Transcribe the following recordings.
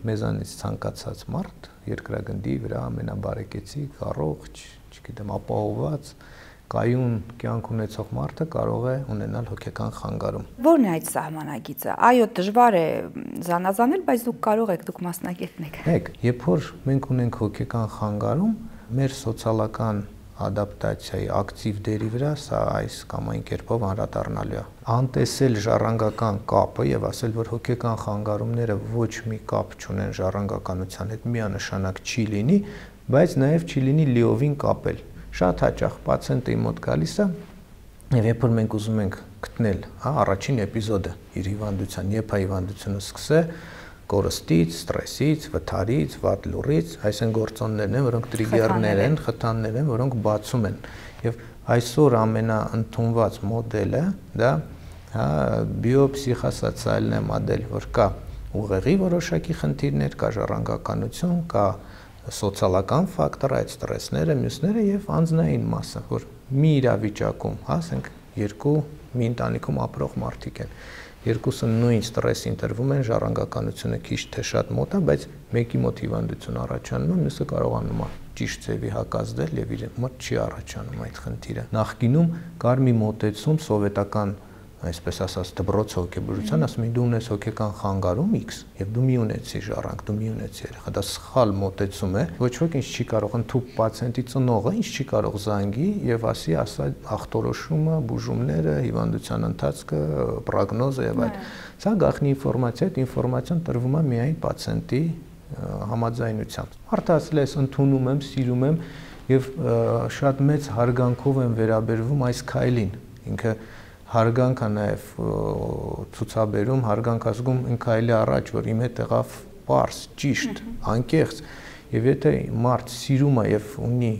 մեզանից ցանկացած մարդ երկրագնդի վրա ամենաբարեկեցիկ, առողջ, չգիտեմ, ապահոված, կայուն կյանք ունեցող մարդը կարող է ունենալ հոգեկան խանգարում։ Ո՞րն է այդ սահմանագիծը։ Այո, դժվար է զանազանել, բայց դուք կարող եք, դուք մասնագետն եք։ Հեք, երբ որ մենք ունենք հոգեկան խանգարում, մեր սոցիալական ադապտացիայի ակտիվ դերի վրա սա այս կամ այն կերպով անդրադառնալու է։ Անտեսել ժառանգական կապը եւ ասել, որ հոգեկան խանգարումները ոչ մի կապ չունեն ժառանգականության հետ, միանշանակ չի լինի, բայց նաեւ չի լինի լիովին կապել։ Շատ հաճախ պացիենտի մոտ գալիս է եւ երբ որ մենք ուզում ենք գտնել, առաջին էպիզոդը իր հիվանդության, երբ հիվանդությունը սկսե, կորստից, ստրեսից, վթարից, վատ լուրից, այս են գործոններն են, որոնք տրիգերներ են, խթաններ են, որոնք բացում են։ Եվ այսօր ամենաընդունված մոդելը, դա բիոփսիխոսոցիալնե մոդել, որ կա ուղեղի որոշակի խնդիրներ, կա ժառանգականություն, կա սոցիալական ֆակտոր, այդ ստրեսները, մյուսները եւ անձնային մասը, որ մի իրավիճակում, ասենք, մի ընտանիքում ապրող մարդիկ են։ Երկուսը նույն ստրեսի ընտրվում են, ժառանգականությունը քիչ թե շատ մոտ է, բայց մեկի մոտ հիվանդություն առաջանում է, մյուսը կարողանում է ճիշտ ձևի հակազդել եւ իր մոտ չի առաջանում այդ խնդիրը։ Նախկինում կար մի մոտեցում սովետական, այսպես ասած, դպրոց հոգեբուժության, ասում են դու ունես հոգեկան խանգարում X եւ դու մի ունեցի ժառանգ, դու մի ունեցի երեխա, դա սխալ մոտեցում է, ոչ ոք ինչ չի կարող ընդཐུպ պացիենտի ծնողը ինչ չի կարող զանգի եւ ասի ախտորոշումը, բուժումները, հիվանդության ընթացքը, պրոգնոզը եւ այլ։ Սա գաղտնի ինֆորմացիա, այդ ինֆորմացիան տրվում է միայն պացիենտի համաձայնությամբ։ Մարդը ասել է, ես ընդունում եմ, սիրում եմ եւ շատ մեծ հարգանքով եմ վերաբերվում այս քայլին։ Ինքը հարգանք է նաև ցուցաբերում, հարգանք ազգում ինքը այլ է առաջ, որ իմ հետ եղավ պարզ, ճիշտ, անկեղծ, եւ եթե մարդ սիրում է եւ ունի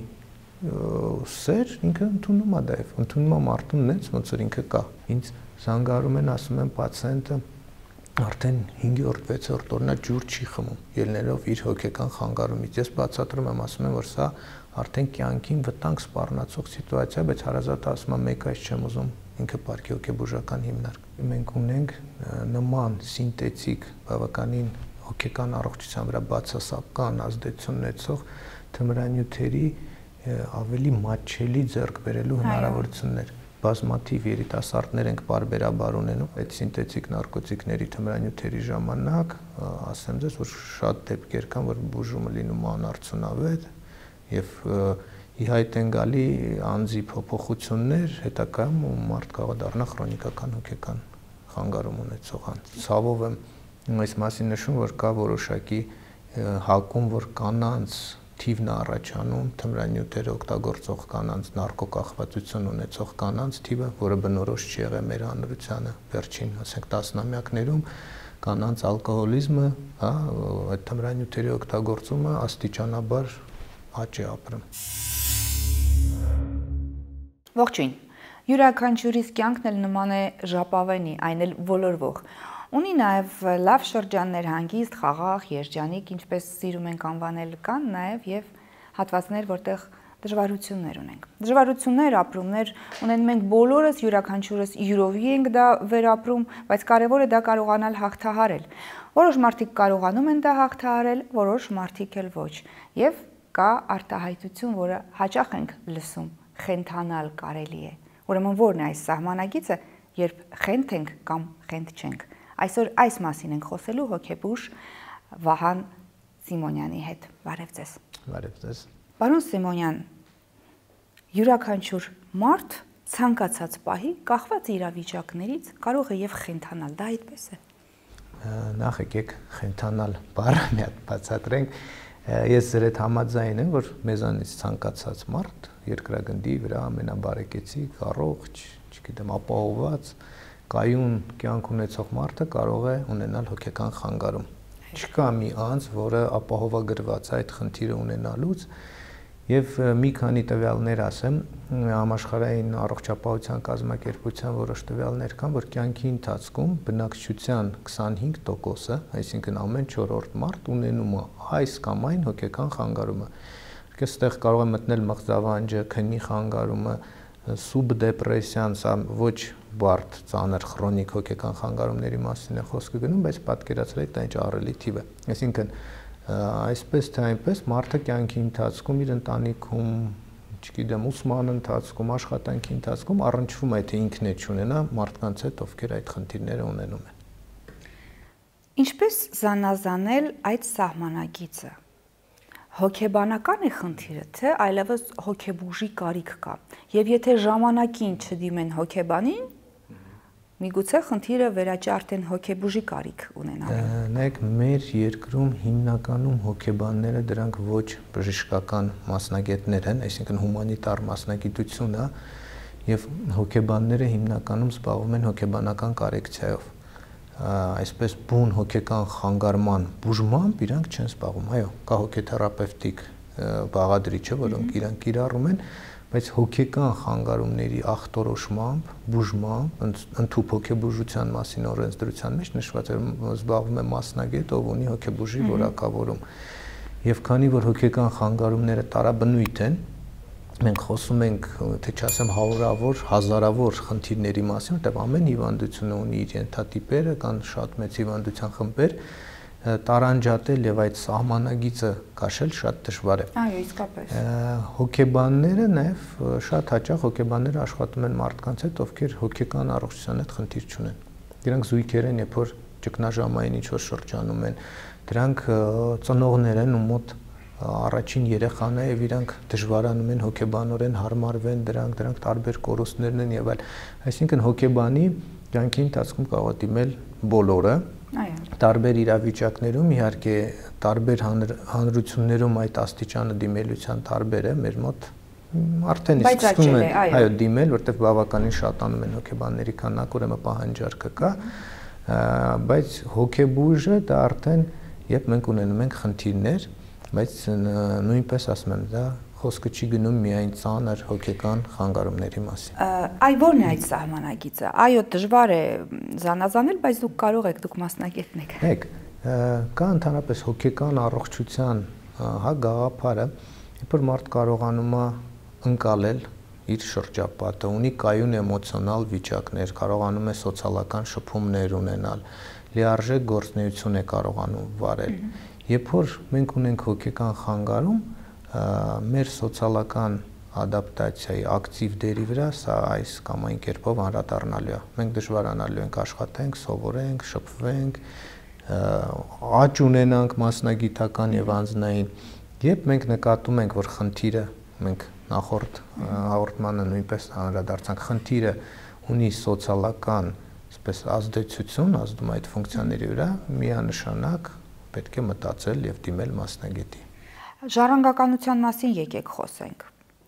սեր, ինքը ընդունում է դա եւ ընդունում է մարդուն նենց ոնց որ ինքը կա։ Ինձ զանգարում են, ասում են պացիենտը արդեն 5-րդ, 6-րդ օրնա ջուր չի խմում, ելնելով իր հոգեկան խանգարումից։ Ես բացատրում եմ, ասում եմ, որ սա արդեն կյանքին վտանգ սպառնացող սիտուացիա, բայց հարազատը ասում է, մեկ այս չեմ ուզում, ինքը պարկի հոգեբուժական հիմնարկ։ Մենք ունենք նման սինթետիկ, բավականին հոգեկան առողջության վրա բացասական ազդեցություն ունեցող թմրանյութերի ավելի մատչելի ձեռք բերելու հնարավորություններ։ Բազմաթիվ երիտասարդներ ենք բարբերաբար ունենում այդ սինթետիկ նարկոտիկների թմրանյութերի ժամանակ, ասեմ ձեզ, որ շատ դեպքեր կան, որ բուժումը լինում է անարդյունավետ եւ ի հայտ են գալի անձի փոփոխություններ, հետագայում մարդ կարող է դառնա քրոնիկական հոգեկան խանգարում ունեցող անձ։ Ցավով եմ այս մասին նշում, որ կա որոշակի հակում, որ կանանց թիվն է առաջանում, թմրանյութեր օգտագործող կանանց, նարկոկախվածություն ունեցող կանանց թիվը, որը բնորոշ չի եղել մեր հանրությանը վերջին, ասենք, տասնամյակներում, կանանց ալկոհոլիզմը, այդ թմրանյութերի օգտագործումը աստիճանաբար աճ է ապրում։ Ողջույն։ Յուրաքանչյուրիս կյանքն էլ նման է ժապավենի, այն էլ ոլորվող։ Ունի նաև լավ շրջաններ, հանգիստ, խաղաղ, երջանիկ, ինչպես սիրում ենք անվանել, կան նաև եւ հատվածներ, որտեղ դժվարություններ ունենք։ Դժվարություններ, ապրումներ ունեն մենք բոլորս, յուրաքանչյուրս յուրովի ենք դա վերապրում, բայց կարևորը դա կարողանալ հաղթահարել։ Որոշ մարդիկ կարողանում են դա հաղթահարել, որոշ մարդիկ էլ ոչ։ Եվ կա արտահայտություն, որը հաճախ ենք լսում, խենթանալ կարելի է։ Ուրեմն ո՞րն է այս սահմանագիծը, երբ խենթ ենք կամ խենթ չենք։ Այսօր այս մասին ենք խոսելու հոգեբուժ Վահան Սիմոնյանի հետ։ Բարև ձեզ։ Բարև ձեզ։ Պարոն Սիմոնյան, յուրաքանչյուր մարդ ցանկացած պահի կախված իրավիճակներից կարող է եւ խենթանալ, դա այդպես է։ Նախ եկեք խենթանալ բառը մի հատ բացատրենք։ Ես ձեր հետ համաձայն եմ, որ մեզանից ցանկացած մարդ երկրագնդի վրա ամենաբարեկեցիկ, առողջ, չգիտեմ, ապահոված, կայուն կյանք ունեցող մարդը կարող է ունենալ հոգեկան խանգարում։ Չկա մի անձ, որը ապահովագրված է այդ խնդիրը ունենալուց, եւ մի քանի տվյալներ ասեմ, համաշխարհային առողջապահության կազմակերպության որոշ տվյալներ կան, որ կյանքի ընթացքում բնակչության 25%-ը, այսինքն ամեն 4-րդ մարդ ունենում է այս կամ այն հոգեկան խանգարումը։ Այստեղ կարող է մտնել մղձավանջը, քնի խանգարումը, սուբդեպրեսիան, սա ոչ բարդ ծանր քրոնիկ հոգեկան խանգարումների մասին է խոսքը գնում, բայց պատկերացրեք դա ինչ ահռելի թիվ է։ Այսինքն այսպես թե այնպես մարդը կյանքի ընթացքում իր ընտանիքում, չգիտեմ, ուսման ընթացքում, աշխատանքի ընթացքում առնչվում է թե ինքն է չունենա մարդկանց հետ, ովքեր այդ խնդիրները ունենում են։ Ինչպես զանազանել այդ սահմանագիծը։ Հոգեբանական է խնդիրը, թե այլևս հոգեբուժի կարիք կա։ Եվ եթե ժամանակին չդիմեն հոգեբանին, միգուցե խնդիրը վերաճարտեն հոգեբուժի կարիք ունենալու։ Նայեք, մեր երկրում հիմնականում հոգեբանները դրանք ոչ բժշկական մասնագետներ են, այսինքն հումանիտար մասնագիտություն է, եւ հոգեբանները հիմնականում զբաղվում են հոգեբանական կորեկցիայով։ Այսպես բուն հոգեկան խանգարման բուժմամբ իրանք չեն զբաղվում։ Այո, կա հոգեթերապևտիկ բաղադրիչը, որոնք իրանք կիրառում են, բայց հոգեկան խանգարումների ախտորոշմամբ, բուժմամբ, ընդհանուր հոգեբուժության մասին օրենսդրության մեջ նշված է, զբաղվում է մասնագետ, ով ունի հոգեբուժի որակավորում։ Եվ քանի որ հոգեկան խանգարումները տարաբնույթ են, մենք խոսում ենք, թե չասեմ հարյուրավոր, հազարավոր խնդիրների մասին, որտեղ ամեն հիվանդություն ունի իր ենթատիպերը, կան շատ մեծ հիվանդության խմբեր, տարանջատել եւ այդ սահմանագիծը կաշել շատ դժվար է։ Այո, իսկապես։ Հոգեբանները նաեւ շատ հաճախ հոգեբանները աշխատում են մարդկանց հետ, ովքեր հոգեկան առողջության հետ խնդիր չունեն։ Դրանք զույգեր են, երբ որ ճգնաժամային ինչ որ շրջանում են, դրանք ծնողներ են ու մոտ առաջին երեխան է եւ իրանք դժվարանում են հոգեբանորեն հարմարվեն դրանք տարբեր կորուստներն են եւ այլ։ Այսինքն հոգեբանի կյանքի ընթացքում կարող է դիմել բոլորը։ Այո։ Տարբեր իրավիճակներում իհարկե տարբեր հանրություններում այդ աստիճանը դիմելության տարբեր է, մեր մոտ արդեն իսկ սկսում են այո դիմել, որտեղ բավականին շատանում են հոգեբանների քանակը, ուրեմն պահանջարկը կա, բայց հոգեբույժը դա արդեն երբ մենք ունենում ենք խնդիրներ, բայց նույնպես ասում եմ, դա խոսքը չի գնում միայն ծանր հոգեկան խանգարումների մասին։ Այ ո՞րն է այդ սահմանագիծը։ Այո, դժվար է զանազանել, բայց դուք կարող եք, դուք մասնագետն եք։ Եք, կա ընդհանրապես հոգեկան առողջության գաղափարը, երբ որ մարդ կարողանում է ընկալել իր շրջապատը, ունի կայուն էմոցիոնալ վիճակներ, կարողանում է սոցիալական շփումներ ունենալ, լիարժեք գործունեություն է կարողանում վարել։ Երբ որ մենք ունենք հոգեկան խանգարում, մեր սոցիալական ադապտացիայի ակտիվ դերի վրա սա այս կամ այն կերպով անդրադառնալու է։ Մենք դժվարանալու ենք աշխատենք, սովորենք, շփվենք, աճ ունենանք մասնագիտական եւ անձնային։ Երբ մենք նկատում ենք, որ խնդիրը, մենք նախորդ հաղորդմանը նույնպես անդրադարձանք, խնդիրը ունի սոցիալական, այսպես ազդեցություն, ազդում այդ ֆունկցիաների վրա, միանշանակ պետք է մտածել եւ դիմել մասնագետի։ Ժառանգականության մասին եկեք խոսենք։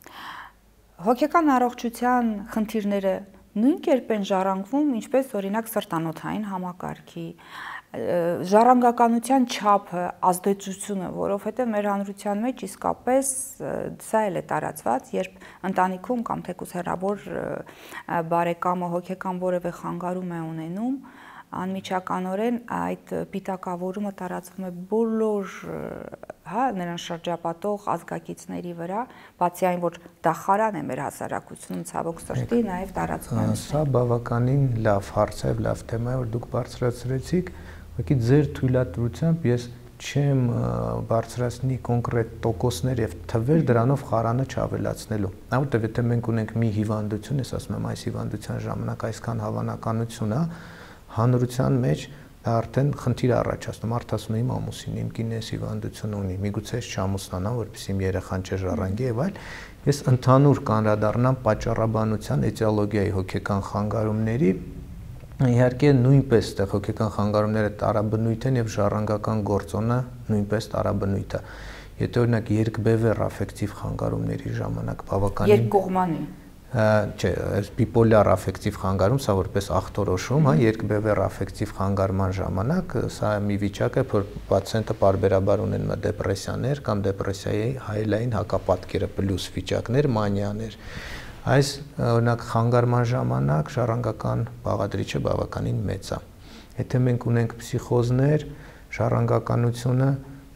Հոգեկան առողջության խնդիրները նույն կերպ են ժառանգվում, ինչպես օրինակ սրտանոթային համակարգի, ժառանգականության չափը, ազդեցությունը, որովհետև մեր հանրության մեջ իսկապես սա էլ է տարածված, երբ ընտանիքում կամ թեկուզ հեռավոր բարեկամը հոգեկան որևէ խանգարում է ունենում, անմիջականորեն այդ պիտակավորումը տարածվում է բոլոր նրան շրջապատող ազգակիցների վրա, բացի այն, որ դա խարան է մեր հասարակությունում, ցավոք սրտի, նաև տարածվում է։ Սա բավականին լավ հարց է, լավ թեմա է, որ դուք բարձրացրեցիք, ուղղակի ձեր թույլատրությամբ ես չեմ բարձրացնի կոնկրետ տոկոսներ եւ թվեր դրանով խարանը չավելացնելու։ Որտեւ եթե մենք ունենք մի հիվանդություն, ես ասում եմ, այս հիվանդության ժամանակ այսքան հավանականություն է, հանրության մեջ դա արդեն խնդիր առաջացնում, մարդ ասում է իմ ամուսինը, իմ կինը այս հիվանդություն ունի, միգուցե ես չամուսնանամ, որպեսզի իմ երեխան չժառանգի եւ այլ, ես ընդհանուր կանրադառնամ պատճառաբանության, էտիոլոգիայի հոգեկան խանգարումների, իհարկե նույնպես այդտեղ հոգեկան խանգարումները տարաբնույթ են եւ ժառանգական գործոնը նույնպես տարաբնույթ է։ Եթե օրինակ երկբևեռ աֆեկտիվ խանգարումների ժամանակ բավականին երկկողմանի չէ, այս բիպոլար աֆեկտիվ խանգարում, սա որպես ախտորոշում, երկբևեռ աֆեկտիվ խանգարման ժամանակ սա մի վիճակ է, որ պացիենտը պարբերաբար ունենում է դեպրեսիաներ կամ դեպրեսիայի հայելային հակապատկերը պլյուս վիճակներ, մանիաներ։ Այս օրինակ խանգարման ժամանակ ժառանգական բաղադրիչը բավականին մեծ է։ Եթե մենք ունենք փսիխոզներ, ժառանգականությունը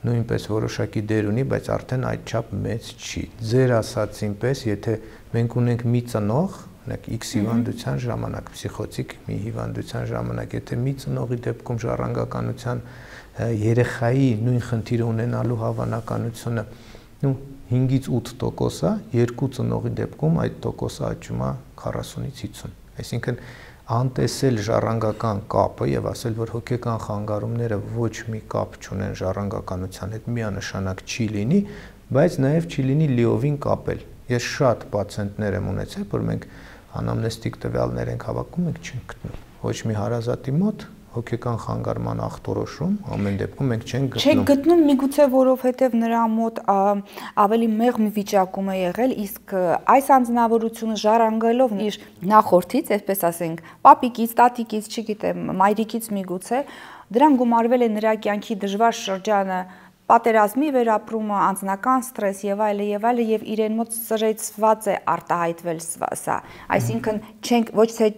նույնպես որոշակի դեր ունի, բայց արդեն այդչափ մեծ չի։ Ձեր ասածին պես, եթե մենք ունենք մի ծնող, օրինակ X հիվանդության ժամանակ, փսիխոտիկ մի հիվանդության ժամանակ, եթե մի ծնողի դեպքում ժառանգականության երեխայի նույն խնդիրը ունենալու հավանականությունը 5-ից 8% է, երկու ծնողի դեպքում այդ տոկոսը աճում է 40-ից 50։ Այսինքն անտեսել ժառանգական կապը եւ ասել, որ հոգեկան խանգարումները ոչ մի կապ չունեն ժառանգականության հետ, միանշանակ չի լինի, բայց նաեւ չի լինի լիովին կապել։ Ես շատ պացիենտներ եմ ունեցել, որ մենք անամնեստիկ տվյալներ ենք հավաքում, մենք չենք գտնում։ Ոչ մի հարազատի մոտ հոգեկան խանգարման ախտորոշում ամեն դեպքում մենք չենք գտնում։ Չեք գտնում միգուցե որովհետև նրա մոտ ավելի մեղմ վիճակում է եղել, իսկ այս անձնավորությունը ժառանգելով իր նախորդից, այսպես ասենք, պապիկից, տատիկից, չգիտեմ, մայրիկից միգուցե, դրան գումարվել է նրա կյանքի դժվար շրջանը, պատերազմի վերապրումը, անձնական ստրես եւ այլը եւ իրեն մոտ սրեցված է արտահայտվել սա։ Այսինքն չենք ոչ թե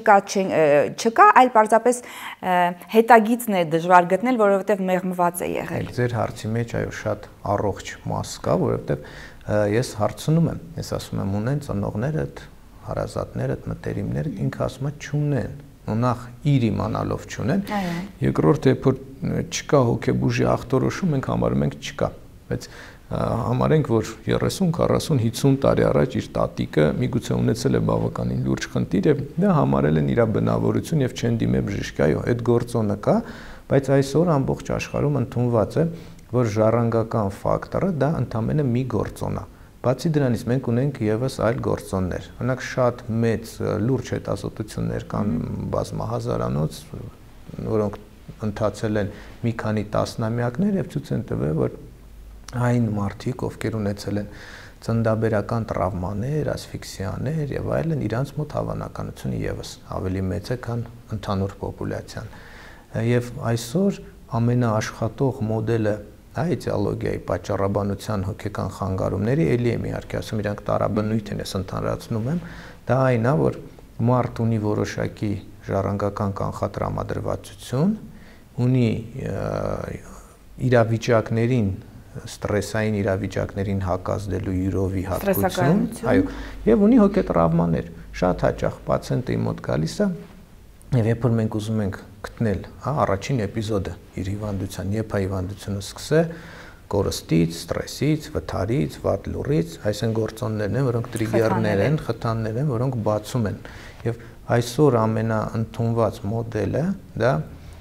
չկա, այլ պարզապես հետագիծն է դժվար գտնել, որովհետև մեղմված է եղել։ Ձեր հարցի մեջ այո շատ առողջ մաս կա, որովհետև ես հարցնում եմ, ես ասում եմ ունեն ծնողներդ, հարազատներդ, մտերիմներդ, ինքը ասում է չունեն, նախ իր իմանալով չունեն, երկրորդ երբ որ չկա հոգեբուժի ախտորոշում, մենք համարում ենք չկա, բայց համարենք, որ 30, 40, 50 տարի առաջ իր տատիկը միգուցե ունեցել է բավականին լուրջ խնդիր եւ դա համարել են իր բնավորություն եւ չեն դիմել բժշկի, այո, այդ գործոնը կա, բայց այսօր ամբողջ աշխարհում ընդունված է, որ ժառանգական ֆակտորը դա ընդամենը մի գործոն է։ Բացի դրանից մենք ունենք եւս այլ գործոններ։ Օրինակ շատ մեծ լուրջ հետազոտություններ կան բազմահազարանոց, որոնք ընթացել են մի քանի տասնամյակներ եւ ցույց են տվել, որ այն մարդիկ, ովքեր ունեցել են ծննդաբերական տրավմաներ, ասֆիքսիաներ եւ այլն, իրանց մոտ հավանականությունը եւս ավելի մեծ է, քան ընդհանուր պոպուլյացիան։ Եվ այսօր ամենաաշխատող մոդելը էտիոլոգիայի պատճառաբանության հոգեկան խանգարումների էլի եմ իհարկե ասում, իրանք տարաբնույթ են, ես ընդհանրացնում եմ, դա այն է, որ մարդ ունի որոշակի ժառանգական կանխատրամադրվածություն, ունի իրավիճակներին, ստրեսային իրավիճակներին հակազդելու յուրովի հատկություն, այո, եւ ունի հոգետրավմաներ։ Շատ հաճախ պացիենտը իմ մոտ գալիս է, եւ երբ որ մենք ուզում ենք գտնել, առաջին էպիզոդը իր հիվանդության, երբ հիվանդությունը սկսե, կորստից, ստրեսից, վթարից, վատ լուրից, այս են գործոններն են, որոնք տրիգերներ են, խթաններ են, որոնք բացում են։ Եվ այսօր ամենաընդունված մոդելը դա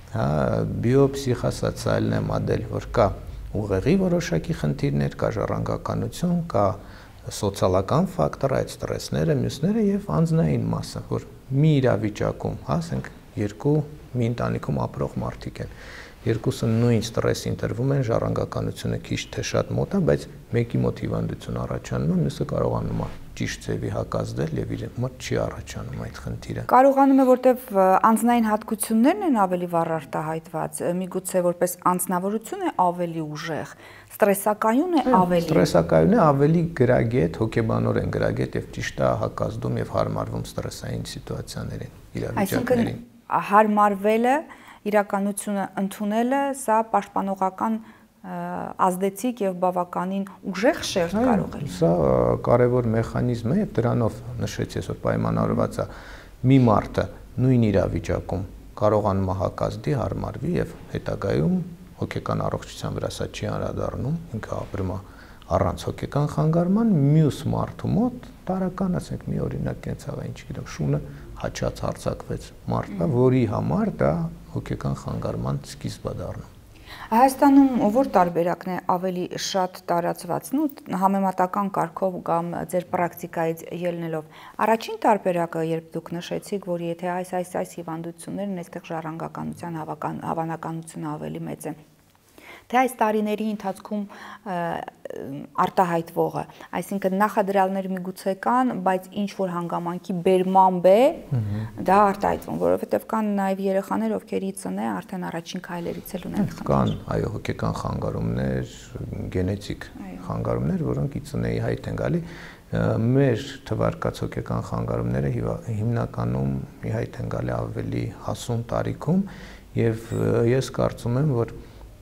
բիոփսիխոսոցիալն է մոդել, որ կա ուղեղի որոշակի խնդիրներ, կա ժառանգականություն, կա սոցիալական ֆակտոր, այդ ստրեսները, մյուսները եւ անձնային մասը, որ մի իրավիճակում, ասենք, երկու մի ընտանիքում ապրող մարդիկ են, երկուսը նույն ստրեսի ընտրվում են, ժառանգականությունը քիչ թե շատ մոտ է, բայց մեկի մոտ հիվանդություն առաջանում է, մյուսը կարողանում է ճիշտ ձևի հակազդել եւ իր մոտ չի առաջանում այդ խնդիրը։ Կարողանում է, որտեվ անձնային հատկություններն են ավելի վառ արտահայտված, միգուցե որպես անձնավորություն է ավելի ուժեղ, ստրեսակայուն է ավելի։ Ստրեսակայուն է ավելի գրագետ, հոգեբանորեն գրագետ եւ ճիշտ է հակազդում եւ հարմարվում ստրեսային սիտուացիաներին, իրավիճակներին։ Այսինքն հարմարվելը, իրականությունը ընդունելը, սա պաշտպանողական ազդեցիկ եւ բավականին ուժեղ շերտ կարող է։ Սա կարևոր մեխանիզմ է եւ դրանով նշեցի ես, որ պայմանավորված է մի մարդը նույն իրավիճակում կարողանում է հակազդի, հարմարվի եւ հետագայում հոգեկան առողջության վրա սա չի անդրադառնում, ինքը ապրում է առանց հոգեկան խանգարման, մյուս մարդու մոտ տարական, ասենք, մի օրինակ կենցաղային, չգիտեմ, շունը հաճած հարձակվեց մարդը, որի համար դա հոգեկան խանգարման սկիզբ է դառնում։ Հայաստանում որ տարբերակն է ավելի շատ տարածվածն ու համեմատական կարգով կամ ձեր պրակտիկայից ելնելով։ Առաջին տարբերակը, երբ դուք նշեցիք, որ եթե այս հիվանդություններն այստեղ ժառանգականության հավանականությունը ավելի մեծ է, թե այս տարիների ընթացքում արտահայտվողը, այսինքն նախադրյալներ միգուցե կան, բայց ինչ որ հանգամանքի բերմամբ է դա արտահայտվում, որովհետև կան նաև երեխաներ, ովքեր ի ծնե արդեն առաջին քայլերից էլ ունեն խնդիր։ Կան, այո, հոգեկան խանգարումներ, գենետիկ խանգարումներ, որոնք ի ծնեի հայտ են գալի։ Մեր թվարկած հոգեկան խանգարումները հիմնականում ի հայտ են գալի ավելի հասուն տարիքում, եւ ես կարծում եմ, որ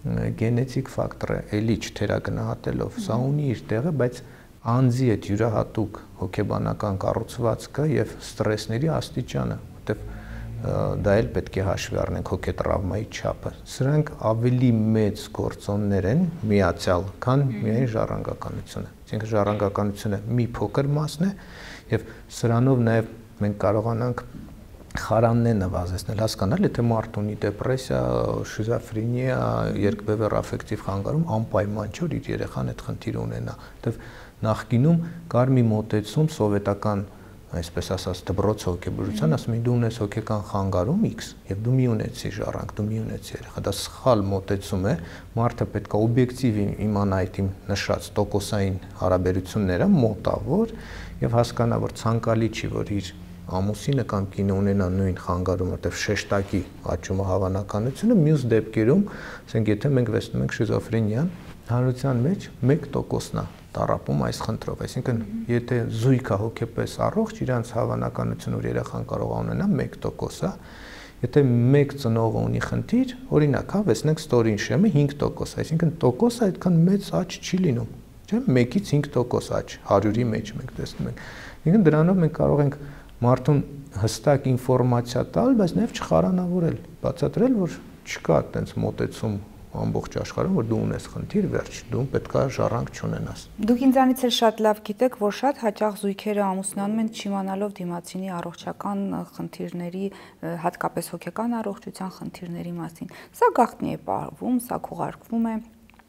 գենետիկ ֆակտորը էլի չթերագնահատելով, սա ունի իր տեղը, բայց անձի այդ յուրահատուկ հոգեբանական կառուցվածքը եւ ստրեսների աստիճանը, որտեւ դա էլ պետք է հաշվի առնենք հոգետրավմայի չափը։ Սրանք ավելի մեծ գործոններ են միացյալ, քան միայն ժառանգականությունը։ Այսինքն ժառանգականությունը մի փոքր մասն է եւ սրանով նաեւ մենք կարողանանք խարանն է նվազեցնել, հասկանալ, եթե մարդ ունի դեպրեսիա, շիզոֆրենիա, երկբևեռ աֆեկտիվ խանգարում, անպայման չէ, որ իր երեխան այդ խնդիրը ունենա։ Որտեւ նախկինում կար մի մոտեցում սովետական, այսպես ասած, դպրոց հոգեբուժության, ասում են դու ունես հոգեկան խանգարում X եւ դու մի ունեցի ժառանգ, դու մի ունեցի երեխա։ Դա սխալ մոտեցում է, մարդը պետք է օբյեկտիվ իմանա այդ իմ նշած տոկոսային հարաբերությունները մոտավոր եւ հասկանա, որ ցանկալի չի, որ իր ամուսինը կամ կինը ունենա նույն խանգարումը, որտեղ շեշտակի աճում է հավանականությունը, մյուս դեպքերում, ասենք, եթե մենք վերցնում ենք շիզոֆրենիան, հանրության մեջ 1%-ն է տառապում այս խնդրով, այսինքն եթե զույգը հոգեպես առողջ, իրանց հավանականությունը, որ երեխան կարող է ունենա 1% է, եթե մեկ ծնողը ունի խնդիր, օրինակ, վերցնենք ստորին շեմը 5%, այսինքն տոկոսը այդքան մեծ աճ չի լինում, չէ՞, 1-ից 5% աճ 100-ի մեջ մենք տեսնում ենք։ Այսինքն դրանով մենք կարող ենք մարդուն հստակ ինֆորմացիա տալ, բայց նաև չխարանավորել, բացատրել, որ չկա այդպես մոտեցում ամբողջ աշխարհում, որ դու ունես խնդիր, վերջ, դու պետքա ժառանգ չունենաս։ Դուք ինձանից էլ շատ լավ գիտեք, որ շատ հաճախ զույգերը ամուսնանում են չիմանալով դիմացինի առողջական խնդիրների, հատկապես հոգեկան առողջության խնդիրների մասին։ Սա գաղտնի է պարվում, սա քողարկվում է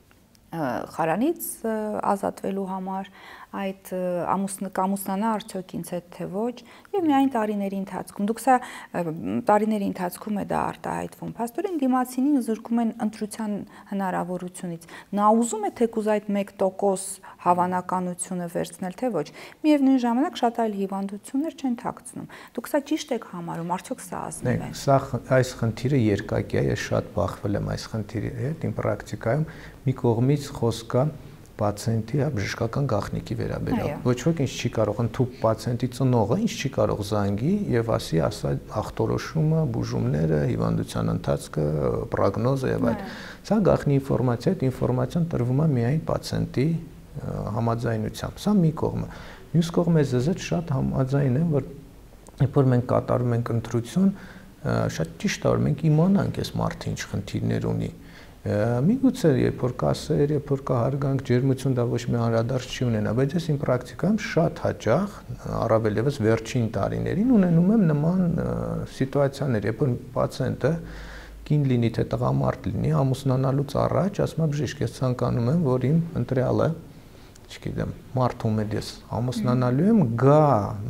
խարանից ազատվելու համար, այդ ամուսնանա արդյոք ինձ հետ թե ոչ, եւ միայն տարիների ընթացքում։ Դուք սա տարիների ընթացքում է դա արտահայտվում։ Փաստորեն դիմացինին զրկում են ընտրության հնարավորությունից։ Նա ուզում է թեկուզ այդ 1% հավանականությունը վերցնել թե ոչ։ Միևնույն ժամանակ շատ այլ հիվանդություններ չեն թաքցնում։ Դուք սա ճիշտ եք համարում, արդյոք սա ազնիվ է։ Սա այս խնդիրը երկակի է, ես շատ բախվել եմ այս խնդիրի հետ իմ պրակտիկայում։ Մի կողմից խոսք կա պացիենտի բժշկական գաղտնիքի վերաբերյալ։ Ոչ ոք ինչ չի կարող, ընդհանուր պացիենտի ծնողը ինչ չի կարող զանգի եւ ասի ասա ախտորոշումը, բուժումները, հիվանդության ընթացքը, պրոգնոզը եւ այլն։ Սա գաղտնի ինֆորմացիա, այդ ինֆորմացիան տրվում է միայն պացիենտի համաձայնությամբ։ Սա մի կողմը։ Մյուս կողմը ես շատ համաձայն եմ, որ երբ որ մենք կատարում ենք ընտրություն, շատ ճիշտ է, որ մենք իմանանք այս մարդը ինչ խնդիրներ ունի։ Միգուցե երբ որ կա սեր, երբ որ կա հարգանք, ջերմություն, դա ոչ մի անդրադարձ չի ունենա, բայց ես իմ պրակտիկայում շատ հաճախ, առավել եւս վերջին տարիներին ունենում եմ նման սիտուացիաներ, երբ որ պացիենտը կին լինի թե տղամարդ լինի, ամուսնանալուց առաջ ասում է բժիշկ, ես ցանկանում եմ, որ իմ ընտրյալը, չգիտեմ, մարդ ում եմ ես ամուսնանալու եմ, գա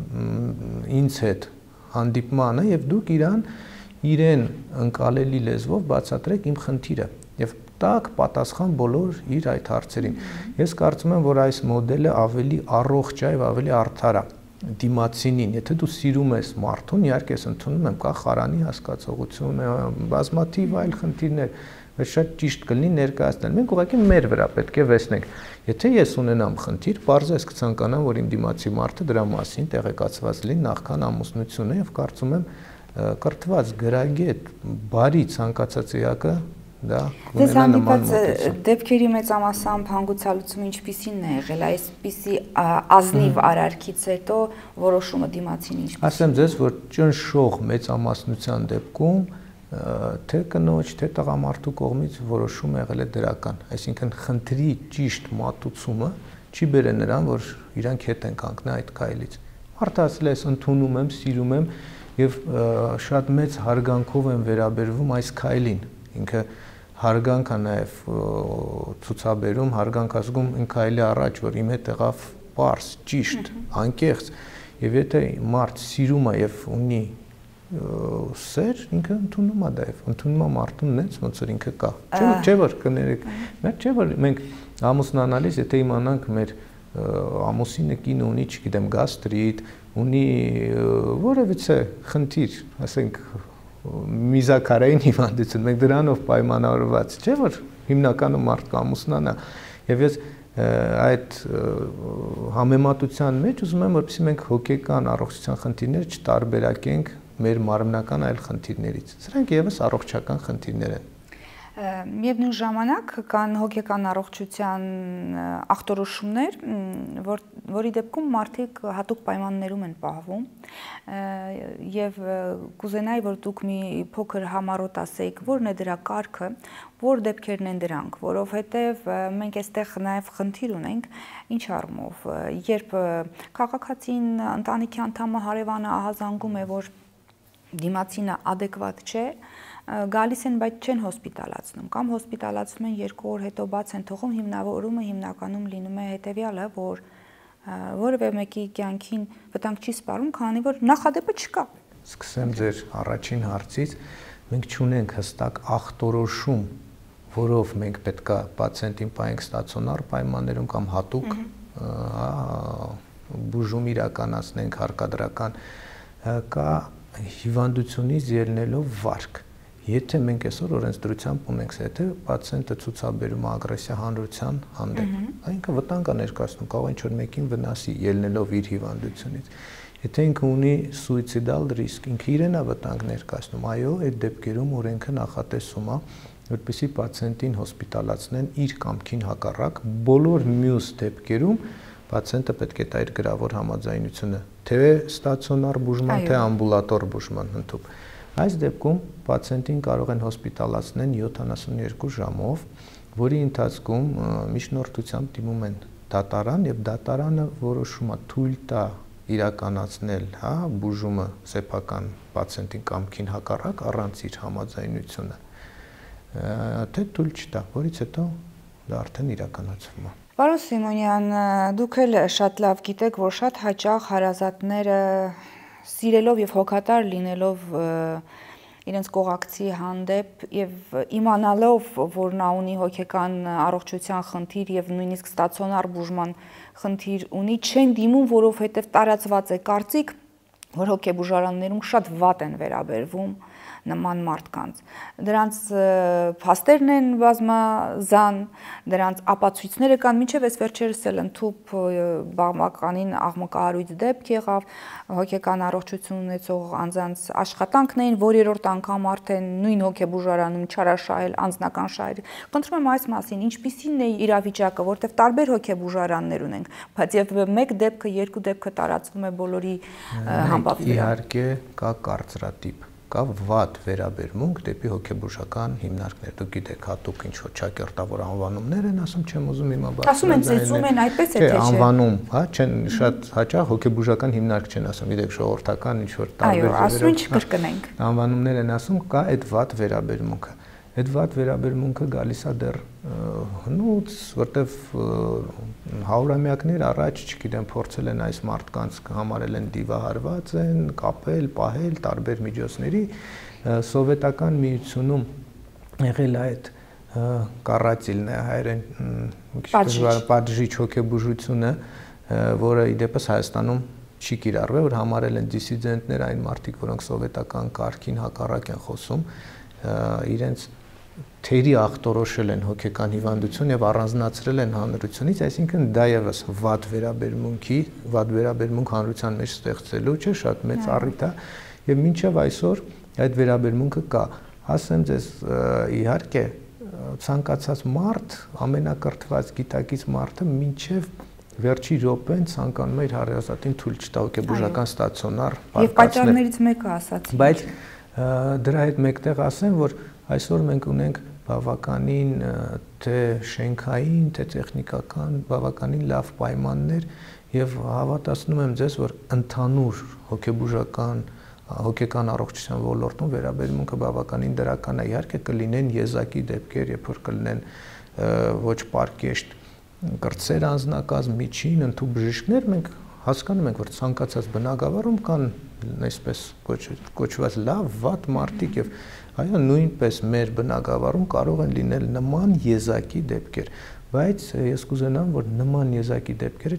ինձ հետ հանդիպմանը եւ դուք իրեն ընկալելի լեզվով բացատրեք իմ խնդիրը եւ տակ պատասխան բոլոր իր այդ հարցերին։ Ես կարծում եմ, որ այս մոդելը ավելի առողջ է եւ ավելի արդար է դիմացինին, եթե դու սիրում ես մարդուն, իհարկե ես ընդունում եմ, կա խարանի հասկացողությունը, բազմաթիվ այլ խնդիրներ, բայց շատ ճիշտ կլինի ներկայացնել։ Մենք ուղղակի մեր վրա պետք է վերցնենք։ Եթե ես ունենամ խնդիր, պարզես կցանկանամ, որ իմ դիմացի մարդը դրա մասին տեղեկացված լինի նախքան ամուսնությունը եւ կարծում եմ կրթված, գրագետ, բարի ցանկացած էակը դա կունենա նման մոտեցում։ Դեպքերի մեծամասամբ հանգուցալուծումը ինչպիսին է եղել, այսպիսի ազնիվ արարքից հետո որոշումը դիմացին ինչպիսին։ Ասեմ ձեզ, որ ճնշող մեծամասնության դեպքում թե կնոջ, թե տղամարդու կողմից որոշումը եղել է դրական, այսինքն խնդրի ճիշտ մատուցումը չի բերել նրան, որ իրանք հետ են կանգնել այդ քայլից։ Մարդը ասել է, ես ընդունում եմ, սիրում եմ եւ շատ մեծ հարգանքով են վերաբերվում այս քայլին։ Ինքը հարգանք է նաեւ ցուցաբերում, հարգանք ազգում այն քայլի առաջ, որ իմ հետ եղավ պարզ, ճիշտ, անկեղծ, եւ եթե մարդ սիրում է եւ ունի սեր, ինքը ընդունում է դա եւ ընդունում է մարդուն նենց ոնց որ ինքը կա։ Չէ՞ որ կներեք, չէ՞ որ մենք ամուսնանալիս եթե իմանանք մեր ամուսինը կինը ունի, չգիտեմ, գաստրիտ, ունի որևիցե խնդիր, ասենք միզակարային հիվանդություն, մենք դրանով պայմանավորված, չէ՞ որ հիմնականում մարդը ամուսնանա։ Եվ ես այդ համեմատության մեջ ուզում եմ, որպեսզի մենք հոգեկան առողջության խնդիրները չտարբերակենք մեր մարմնական այլ խնդիրներից։ Սրանք եւս առողջական խնդիրներ են։ Միևնույն ժամանակ կան հոգեկան առողջության ախտորոշումներ, որի դեպքում մարդիկ հատուկ պայմաններում են պահվում եւ կուզենայի, որ դուք մի փոքր համառոտ ասեիք, որն է դրա կարգը, որ դեպքերն են դրանք, որովհետեւ մենք այստեղ նաեւ խնդիր ունենք, ինչ առումով, երբ քաղաքացին, ընտանիքի անդամը, հարևանը ահազանգում է, որ դիմացինը adekvat չէ, գալիս են, բայց չեն հոսպիտալացնում, կամ հոսպիտալացնում են 2 օր հետո բաց են թողում, հիմնավորումը հիմնականում լինում է հետևյալը, որ որևէ մեկի կյանքին վտանգ չի սպառում, քանի որ նախադեպը չկա։ Սկսեմ ձեր առաջին հարցից, մենք չունենք հստակ ախտորոշում, որով մենք պետքա պացիենտին պահենք ստացիոնար պայմաններում կամ հատուկ բուժում իրականացնենք հարկադրական, կա հիվանդությունից ելնելով վարք։ Եթե մենք այսօր օրենսդրությամբ ունենք, եթե պացիենտը ցուցաբերում է ագրեսիա հանրության հանդեպ, այնինքն վտանգ է ներկայացնում, կարող է ինչ-որ մեկին վնասի ելնելով իր հիվանդությունից։ Եթե ինքը ունի սուիցիդալ ռիսկ, ինքը իրեն է վտանգ ներկայացնում, այո, այդ դեպքերում օրենքը նախատեսում է, որպեսզի պացիենտին հոսպիտալացնեն իր կամքին հակառակ, բոլոր մյուս դեպքերում պացիենտը պետք է տա իր գրավոր համաձայնությունը, թե ստացիոնար բուժման, թե ամբուլատոր բուժման ընդհանուր։ Այս դեպքում պացիենտին կարող են հոսպիտալացնել 72 ժամով, որի ընթացքում միջնորդությամբ դիմում են դատարան եւ դատարանը որոշում է թույլ տա իրականացնել, բուժումը սեփական պացիենտին կամքին հակառակ առանց իր համաձայնությունը, թե թույլ չտա, որից հետո դա արդեն իրականացվում է։ Պարոն Սիմոնյան, դուք էլ շատ լավ գիտեք, որ շատ հաճախ հարազատները սիրելով եւ հոգատար լինելով իրենց կողակցի հանդեպ եւ իմանալով, որ նա ունի հոգեկան առողջության խնդիր եւ նույնիսկ ստացիոնար բուժման խնդիր ունի, չեն դիմում, որովհետեւ տարածված է կարծիք, որ հոգեբուժարաններում շատ վատ են վերաբերվում նման մարդկանց։ Դրանց փաստերն են բազմազան, դրանց ապացույցները կան, մինչև այս վերջերս էլ ընդհուպ բավականին աղմկահարույց դեպք եղավ, հոգեկան առողջություն ունեցող անձանց աշխատանքն էին, որ երրորդ անգամ արդեն նույն հոգեբուժարանում չարաշահել անձնական շահեր։ Խնդրում եմ այս մասին, ինչպիսին է իրավիճակը, որտեղ տարբեր հոգեբուժարաններ ունենք, բայց եւ մեկ դեպքը, երկու դեպքը տարածվում է բոլորի համբավ վրա։ Իհարկե կա կարծրատիպ, կա վատ վերաբերմունք դեպի հոգեբուժական հիմնարկներ։ Դուք գիտեք, հատուկ ինչ-որ ճակերտավոր անվանումներ են ասում, չեմ ուզում հիմա բացատրել։ Ասում են, ծեծում են, այդպես է թե չէ։ Անվանում, չեն շատ հաճախ հոգեբուժական հիմնարկ չեն ասում, գիտեք, ժողովրդական ինչ-որ տարբեր այո, ասում են չկրկնենք։ Անվանումներ են ասում, կա այդ վատ վերաբերմունքը։ Այդ վատ վերաբերմունքը գալիս է դեռ հնուց, որտեվ հարյուրամյակներ առաջ, չգիտեմ, փորձել են այս մարդկանց համարել են դիվահարված են, կապել, պահել տարբեր միջոցների, սովետական միությունում եղել է այդ կառացիլն է հայերեն պատժիչ հոգեբուժությունը, որը ի դեպս Հայաստանում չի կիրառվել, որ համարել են դիսիդենտներ այն մարդիկ, որոնք սովետական կարգին հակառակ են խոսում, իրենց թերի ախտորոշել են հոգեկան հիվանդություն եւ առանձնացրել են հանրությունից, այսինքն դա եւս վատ վերաբերմունք հանրության մեջ ստեղծելու չէ, շատ մեծ առիթ է եւ մինչեւ այսօր այդ վերաբերմունքը կա։ Ասեմ ձեզ, իհարկե ցանկացած մարդ, ամենակրթված գիտակից մարդը մինչեւ վերջի րոպեն ցանկանում է իր հարազատին թույլ չտա հոգեբուժական ստացիոնար պարկացնել։ Եվ պատճառներից մեկը ասացի։ Բայց դրա հետ մեկտեղ ասեմ, որ այսօր մենք ունենք բավականին թե շենքային, թե տեխնիկական բավականին լավ պայմաններ եւ հավատացնում եմ ձեզ, որ ընդհանուր հոգեկան առողջության ոլորտում վերաբերմունքը բավականին դրական է։ Իհարկե կլինեն եզակի դեպքեր, երբ որ կլինեն ոչ պարկեշտ կրտսեր անձնակազմ, միջին, ընդհանուր բժիշկներ, մենք հասկանում ենք, որ ցանկացած բնակավարում կան այսպես կոչված լավ, վատ մարդիկ եւ այո, նույնպես մեր բնակավարում կարող են լինել նման եզակի դեպքեր, բայց ես կուզենամ, որ նման եզակի դեպքերը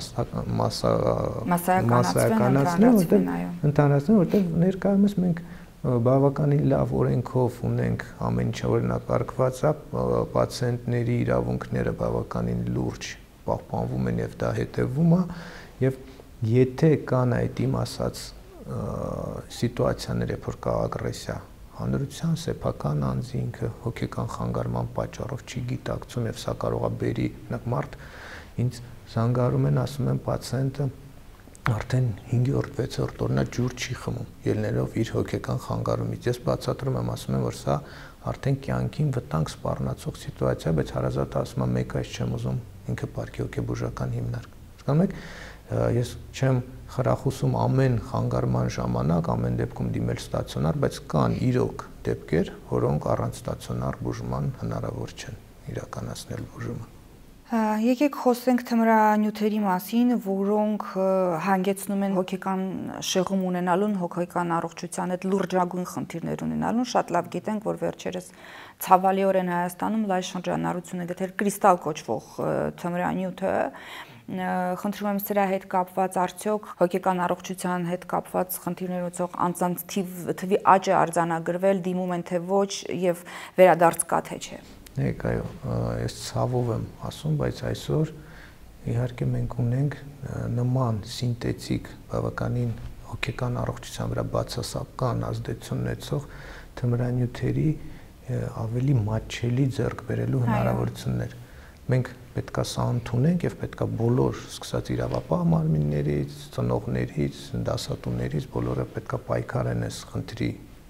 ընդհանրացնեն, որտեղ ներկայումս մենք բավականին լավ օրենքով ունենք ամեն ինչ օրինակարգված է, պացիենտների իրավունքները բավականին լուրջ պահպանվում են եւ դա հետեւվում է եւ եթե կան այդ իմ ասած սիտուացիաներ, երբ որ կա ագրեսիա հանրության սեփական անձի ինքը հոգեկան խանգարման պատճառով չի գիտակցում եւ սա կարող է բերի մարդ ինձ զանգարում են, ասում են պացիենտը արդեն 5-րդ, 6-րդ օրնա ջուր չի խմում, ելնելով իր հոգեկան խանգարումից։ Ես բացատրում եմ, ասում եմ, որ սա արդեն կյանքին վտանգ սպառնացող սիտուացիա, բայց հարազատը ասում է, մեկ այս չեմ ուզում, ինքը պարկի հոգեբուժական հիմնարկ։ Հասկանում եք, ես չեմ խրախուսում ամեն խանգարման ժամանակ ամեն դեպքում դիմել ստացիոնար, բայց կան իրոք դեպքեր, որոնք առանց ստացիոնար բուժման հնարավոր չեն իրականացնել բուժումը։ Եկեք խոսենք թմրանյութերի մասին, որոնք հանգեցնում են հոգեկան շեղում ունենալուն, հոգեկան առողջության հետ լրջագույն խնդիրներ ունենալուն։ Շատ լավ գիտենք, որ վերջերս ցավալիորեն Հայաստանում լայ շրջանառություն է գտել կրիստալ կոչվող թմրանյութը։ Խնդրում եմ սրա հետ կապված արդյոք հոգեկան առողջության հետ կապված խնդիրներ ունեցող անձանց թվի աճը արձանագրվել, դիմում են թե ոչ եւ վերադարձ կա թե չէ։ Նայեք, այո, ես ցավով եմ ասում, բայց այսօր իհարկե մենք ունենք նման սինթետիկ բավականին հոգեկան առողջության վրա բացասական ազդեցություն ունեցող թմրանյութերի ավելի մատչելի ձեռք բերելու հնարավորություններ։ Մենք պետքա սա ընդունենք եւ պետքա բոլոր սկսած իրավապահ մարմիններից, ծնողներից, դասատուներից բոլորը պետքա պայքարեն այս խնդրի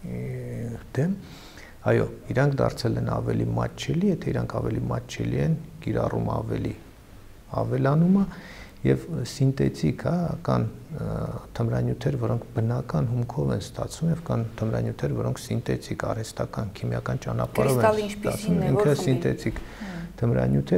դեմ։ Այո, իրանք դարձել են ավելի մատչելի, եթե իրանք ավելի մատչելի են, կիրառումը ավելի ավելանում է եւ սինթետիկ, կան թմրանյութեր, որոնք բնական հումքով են ստացվում եւ կան թմրանյութեր, որոնք սինթետիկ, արհեստական, քիմիական ճանապարհով են ստացվում, ինքը սինթետիկ թմրանյութ է,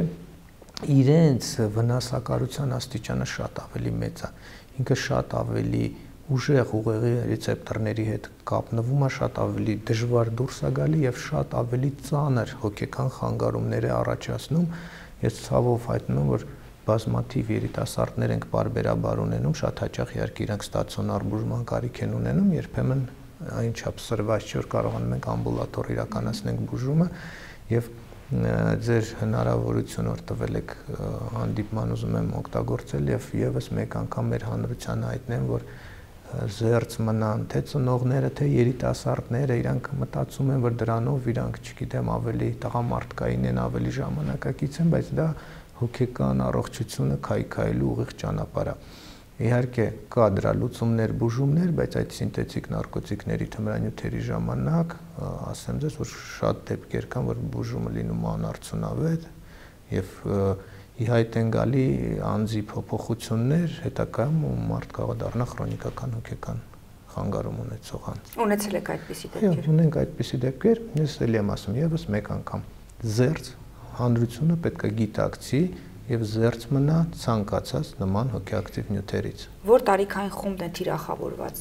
իրենց վնասակարության աստիճանը շատ ավելի մեծ է, ինքը շատ ավելի ուժեղ ուղեղի ռեցեպտորների հետ կապնվում է, շատ ավելի դժվար դուրս է գալի եւ շատ ավելի ծանր հոգեկան խանգարումներ է առաջացնում։ Ես ցավով հայտնում եմ, որ բազմաթիվ երիտասարդներ ենք բարբերաբար ունենում, շատ հաճախ իհարկե իրանք ստացիոնար բուժման կարիք են ունենում, երբեմն այնչափ սրված չէ, որ կարողանում ենք ամբուլատոր իրականացնենք բուժումը եւ ձեր հնարավորությունը որ տվել եք հանդիպման ուզում եմ օգտագործել եւ եւս մեկ անգամ մեր հանրությանը հայտնեմ, որ զերծ մնան թե ծնողները, թե երիտասարդները, իրանք մտածում են, որ դրանով իրանք, չգիտեմ, ավելի տղամարդկային են, ավելի ժամանակակից են, բայց դա հոգեկան առողջությունը քայքայելու ուղիղ ճանապարհ է։ Իհարկե կա դրա լուծումներ, բուժումներ, բայց այդ սինթետիկ նարկոտիկների թմրանյութերի ժամանակ ասեմ ձեզ, որ շատ դեպքեր կան, որ բուժումը լինում է անարդյունավետ եւ ի հայտ են գալի անձի փոփոխություններ, հետագայում մարդ կարող է դառնա քրոնիկական հոգեկան խանգարում ունեցող անձ։ Ունեցել եք այդպիսի դեպքեր։ Այո, ունենք այդպիսի դեպքեր, ես ելի եմ ասում եւս մեկ անգամ։ Զերծ հանրությունը պետք է գիտակցի եւ զերծ մնա ցանկացած նման հոգեակտիվ նյութերից։ Որ տարիքային խումբն է թիրախավորված։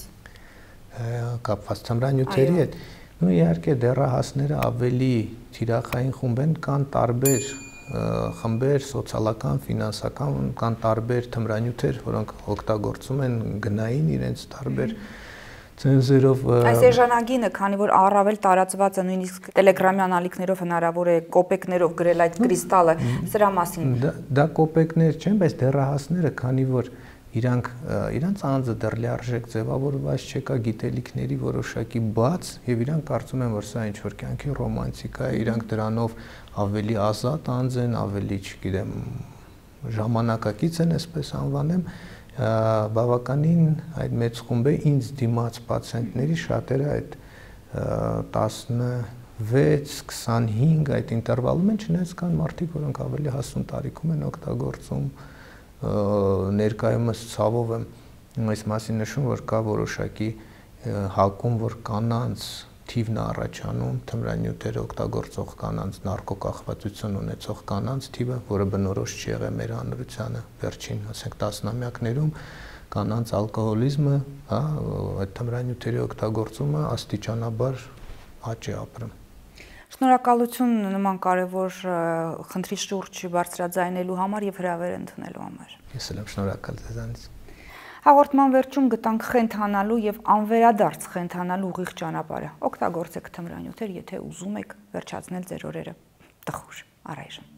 Կապված թմրանյութերի հետ։ Ну իհարկե դեռահասները ավելի թիրախային խումբ են, կան տարբեր խմբեր, սոցիալական, ֆինանսական, կան տարբեր թմրանյութեր, որոնք օգտագործում են գնային իրենց տարբեր ցենզերով։ Այս էժանագինը, քանի որ առավել տարածված է, նույնիսկ տելեգրամյան ալիքներով հնարավոր է կոպեկներով գրել այդ կրիստալը, սրա մասին։ Դա կոպեկներ չեն, բայց դեռահասները, քանի որ իրանց անձը դեռ լիարժեք ձևավորված չկա, գիտելիքների որոշակի բաց եւ իրանք կարծում են, որ սա ինչ որ կյանքի ռոմանտիկա է, իրանք դրանով ավելի ազատ անձ են, ավելի, չգիտեմ, ժամանակակից են, այսպես անվանեմ, բավականին այդ մեծ խումբ է ինձ դիմաց պացիենտների շատերը այդ 16-25 այդ ինտերվալում են, չնայած կան մարդիկ, որոնք ավելի հասուն տարիքում են օգտագործում, ներկայումս ցավով եմ այս մասին նշում, որ կա որոշակի հակում, որ կանանց թիվն է առաջանում, թմրանյութեր օգտագործող կանանց, նարկոկախվածություն ունեցող կանանց թիվը, որը բնորոշ չի եղել մեր հանրությանը վերջին, ասենք, տասնամյակներում, կանանց ալկոհոլիզմը, այդ թմրանյութերի օգտագործումը աստիճանաբար աճ է ապրում։ Շնորհակալություն նման կարևոր խնդրի շուրջ բարձրաձայնելու համար եւ հրավեր ընդունելու համար։ Ես էլ եմ շնորհակալ ձեզանից։ Հաղորդման վերջում գտանք խենթանալու եւ անվերադարձ խենթանալու ուղիղ ճանապարհը։ Օգտագործեք թմրանյութեր, եթե ուզում եք վերջացնել ձեր օրերը տխուր առայժմ։